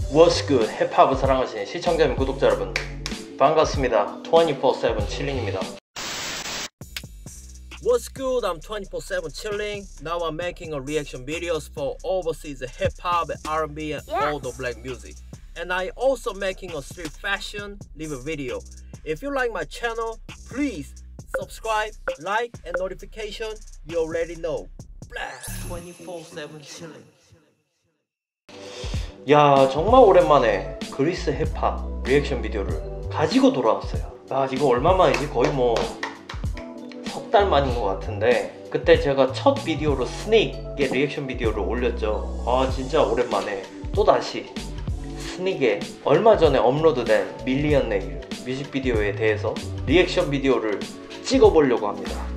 What's good? 힙합을 사랑하시는 시청자 및 구독자 여러분 반갑습니다. 24/7 칠링입니다. What's good? I'm 24/7 chilling. Now I'm making a reaction videos for overseas hip-hop, R&B and all the black music. And I also making a street fashion live video. If you like my channel, please subscribe, like and notification. You already know. Blast 24/7 chilling. 야, 정말 오랜만에 그리스 힙합 리액션 비디오를 가지고 돌아왔어요. 아, 이거 얼마만이지? 거의 뭐 석 달 만인 것 같은데, 그때 제가 첫 비디오로 스닉의 리액션 비디오를 올렸죠. 아, 진짜 오랜만에 또다시 스닉의 얼마 전에 업로드된 밀리언 네일 뮤직비디오에 대해서 리액션 비디오를 찍어보려고 합니다.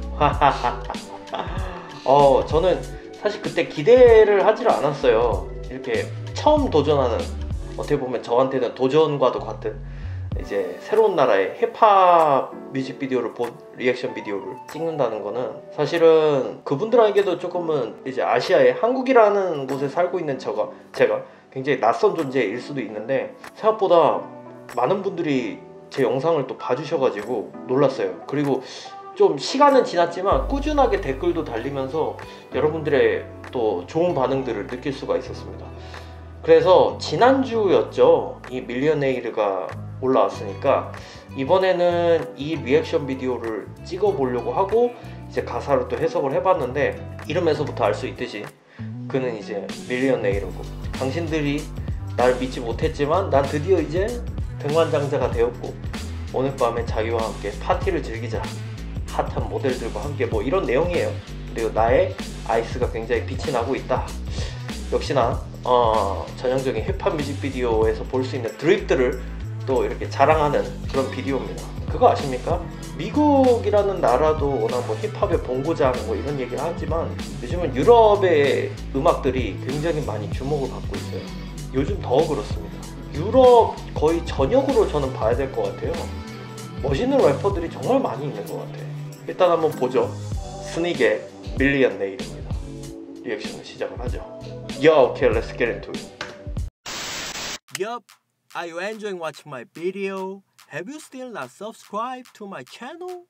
저는 사실 그때 기대를 하지를 않았어요. 이렇게 처음 도전하는, 어떻게 보면 저한테는 도전과도 같은 이제 새로운 나라의 힙합 뮤직비디오를 본 리액션 비디오를 찍는다는 거는 사실은 그분들에게도 조금은 이제 아시아의 한국이라는 곳에 살고 있는 제가 굉장히 낯선 존재일 수도 있는데, 생각보다 많은 분들이 제 영상을 또 봐주셔가지고 놀랐어요. 그리고 좀 시간은 지났지만 꾸준하게 댓글도 달리면서 여러분들의 또 좋은 반응들을 느낄 수가 있었습니다. 그래서 지난주였죠, 이 밀리언 네일가 올라왔으니까 이번에는 이 리액션 비디오를 찍어 보려고 하고 이제 가사를 또 해석을 해봤는데, 이름에서부터 알 수 있듯이 그는 이제 밀리언 네일이고, 당신들이 날 믿지 못했지만 난 드디어 이제 백만장자가 되었고, 오늘 밤에 자기와 함께 파티를 즐기자, 핫한 모델들과 함께, 뭐 이런 내용이에요. 그리고 나의 아이스가 굉장히 빛이 나고 있다. 역시나 전형적인 힙합 뮤직비디오에서 볼 수 있는 드립들을 또 이렇게 자랑하는 그런 비디오입니다. 그거 아십니까? 미국이라는 나라도 워낙 뭐 힙합의 본고장 뭐 이런 얘기를 하지만, 요즘은 유럽의 음악들이 굉장히 많이 주목을 받고 있어요. 요즘 더 그렇습니다. 유럽 거의 전역으로 저는 봐야 될 것 같아요. 멋있는 래퍼들이 정말 많이 있는 것 같아요. 일단 한번 보죠. 스닉의 밀리언 네일입니다. 리액션을 시작을 하죠. Yo, okay, let's get into it. Yup, are you enjoying watching my video? Have you still not subscribed to my channel?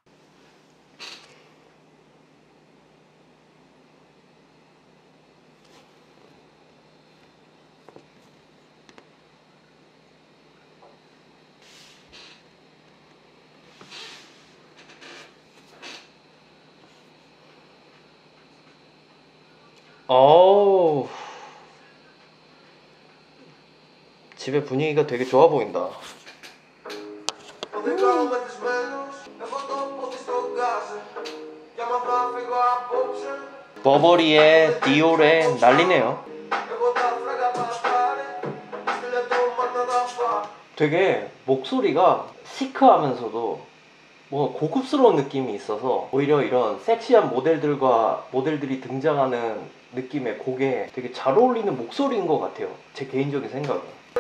어우, 집의 분위기가 되게 좋아 보인다. 버버리에 디올에 난리네요. 되게 목소리가 시크하면서도 뭔가 고급스러운 느낌이 있어서, 오히려 이런 섹시한 모델들이 등장하는 느낌의 곡에 되게 잘 어울리는 목소리인 것 같아요, 제 개인적인 생각은.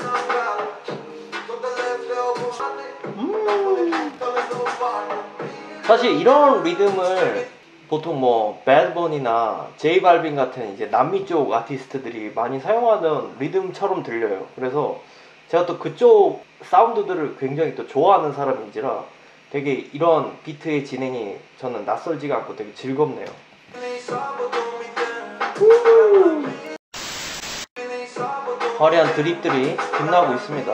사실 이런 리듬을 보통 뭐 배드버니나 제이 발빈 같은 이제 남미 쪽 아티스트들이 많이 사용하는 리듬처럼 들려요. 그래서 제가 또 그쪽 사운드들을 굉장히 또 좋아하는 사람인지라 되게 이런 비트의 진행이 저는 낯설지가 않고 되게 즐겁네요. 화려한 드립들이 빛나고 있습니다.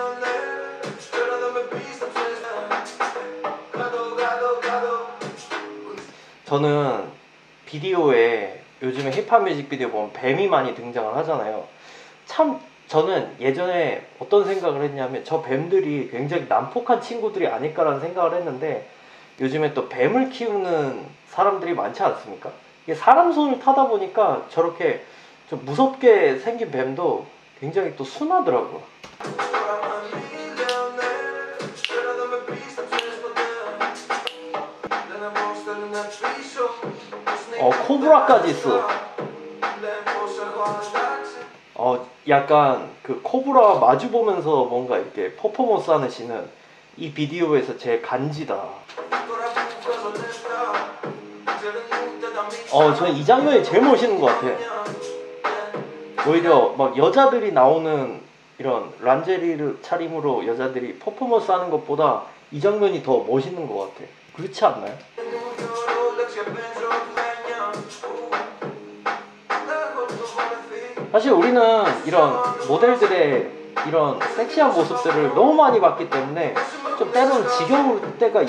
저는 비디오에, 요즘에 힙합 뮤직비디오 보면 뱀이 많이 등장을 하잖아요. 참 저는 예전에 어떤 생각을 했냐면, 저 뱀들이 굉장히 난폭한 친구들이 아닐까라는 생각을 했는데, 요즘에 또 뱀을 키우는 사람들이 많지 않습니까? 이게 사람 손을 타다 보니까 저렇게 좀 무섭게 생긴 뱀도 굉장히 또 순하더라고요. 코브라까지 있어. 약간 그 코브라 마주보면서 뭔가 이렇게 퍼포먼스 하는 씬은 이 비디오에서 제일 간지다. 저는 이 장면이 제일 멋있는 것 같아. 오히려 막 여자들이 나오는 이런 란제리를 차림으로 여자들이 퍼포먼스 하는 것보다 이 장면이 더 멋있는 것 같아. 그렇지 않나요? 사실 우리는 이런 모델들의 이런 섹시한 모습들을 너무 많이 봤기 때문에 좀 때로는 지겨울 때가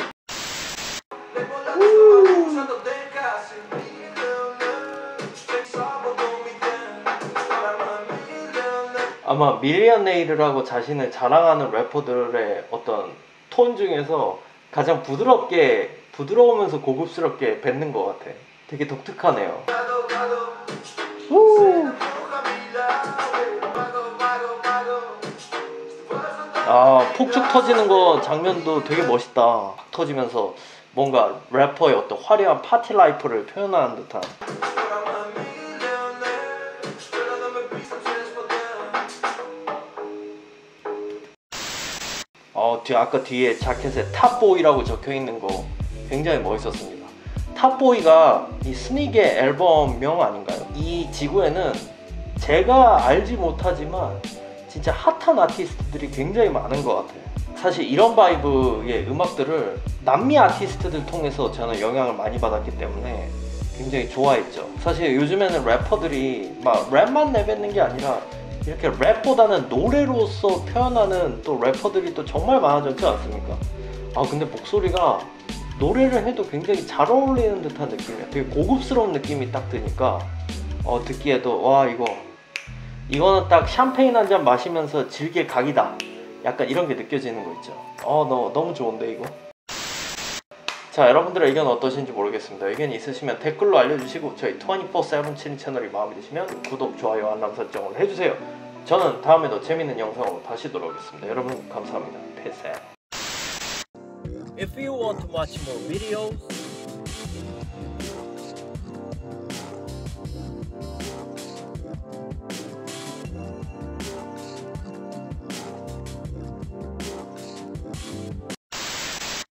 아마 밀리언 네일이라고 자신을 자랑하는 래퍼들의 어떤 톤 중에서 가장 부드러우면서 고급스럽게 뱉는 것 같아. 되게 독특하네요. 아, 폭죽 터지는 거 장면도 되게 멋있다. 팍 터지면서 뭔가 래퍼의 어떤 화려한 파티 라이프를 표현하는 듯한. 아까 뒤에 자켓에 탑보이라고 적혀있는 거 굉장히 멋있었습니다. 탑보이가 이 스닉의 앨범명 아닌가요? 이 지구에는 제가 알지 못하지만 진짜 핫한 아티스트들이 굉장히 많은 것 같아요. 사실 이런 바이브의 음악들을 남미 아티스트들 통해서 저는 영향을 많이 받았기 때문에 굉장히 좋아했죠. 사실 요즘에는 래퍼들이 막 랩만 내뱉는 게 아니라 이렇게 랩보다는 노래로서 표현하는 또 래퍼들이 또 정말 많아졌지 않습니까? 아 근데 목소리가 노래를 해도 굉장히 잘 어울리는 듯한 느낌이야. 되게 고급스러운 느낌이 딱 드니까 듣기에도 와 이거는 딱 샴페인 한 잔 마시면서 즐길 각이다. 약간 이런 게 느껴지는 거 있죠. 너무 좋은데 이거? 자, 여러분들의 의견 어떠신지 모르겠습니다. 의견이 있으시면 댓글로 알려주시고 저희 24/7 채널이 마음에 드시면 구독, 좋아요, 알람 설정을 해주세요. 저는 다음에도 재밌는 영상으로 다시 돌아오겠습니다. 여러분 감사합니다. Peace out. If you want to watch more videos,